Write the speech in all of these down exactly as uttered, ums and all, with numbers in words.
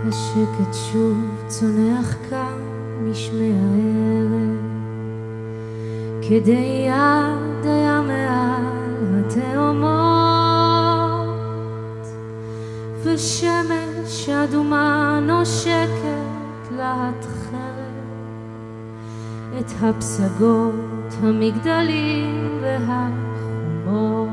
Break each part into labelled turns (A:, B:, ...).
A: השקט שוב צונח כאן משמי הערב, כדי יד היה מעל התאומות, ושמש אדומה נושקת להט חרב את הפסגות, המגדלים והחומות.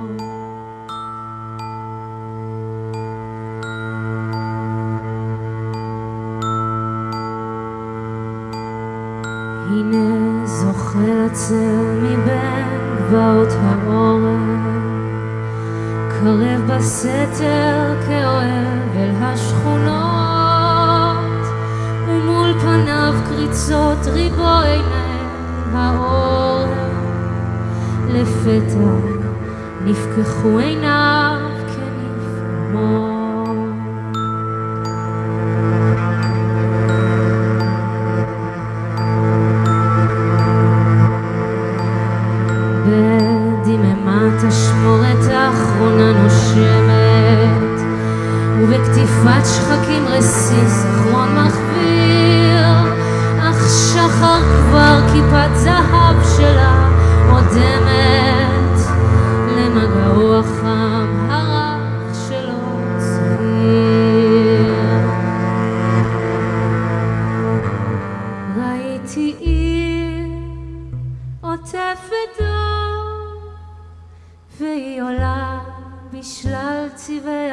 A: הנה זוכה הצל מבין גבעות העורף, קרב בסתר כאוהב אל השכונות, ומול פניו קריצות ריבו עיני העורף, לפתע נפקחו עיניו כנפעמות. בדממת השמורת האחרונה נושמת, ובכתיפת שחקים רסיס אחרון מחביר, אך שחר כבר כיפת זהב שלה עודמת למגעו החם הרך שלו צעיר. ראיתי עיר עוטפת דור, והיא עולה בשלל צבעי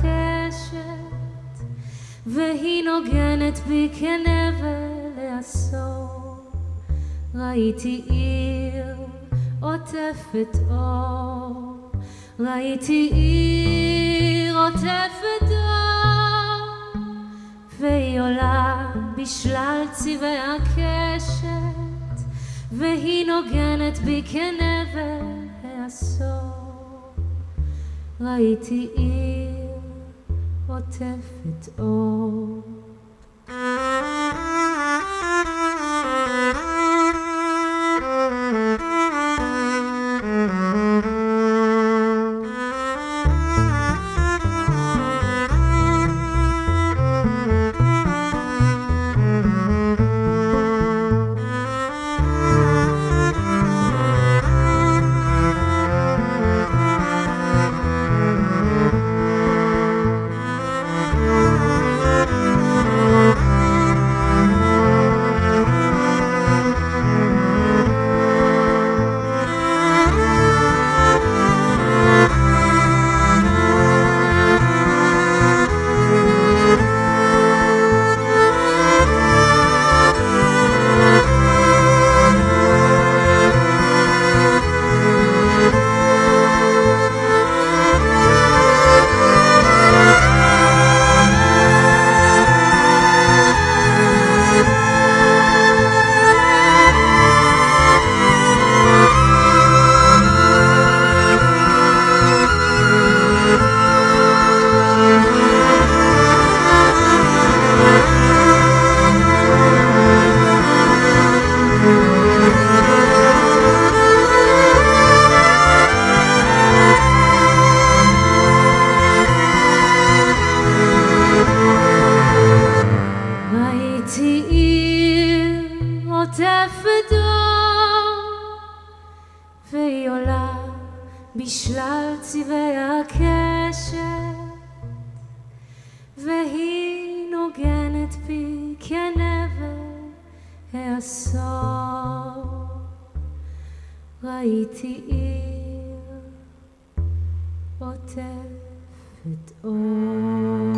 A: הקשת, והיא נוגנת בי כנבל לעשור. ראיתי עיר עוטפת אור, ראיתי עיר עוטפת דור, והיא עולה בשלל צבעי הקשת, והיא נוגנת בי כנבל העשור. ראיתי עיר עוטפת אור. עוטפת אור, והיא עולה בשלל צבעי הקשת, והיא נוגנת בי כנבל העשור. ראיתי עיר עוטפת אור.